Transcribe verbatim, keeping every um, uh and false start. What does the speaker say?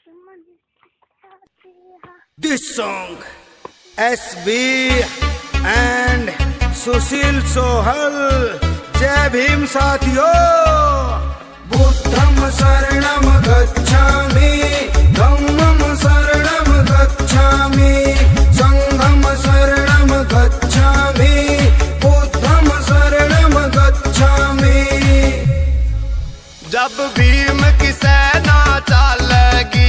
This song, S B and Sushil Sohal. जय भीम साथियों। बुद्धम शरणम गच्छामि, धम्मम शरणम गच्छामि, संघम शरणम गच्छामि, बुद्धम शरणम गच्छामि। जब भीम की सेना चलेगी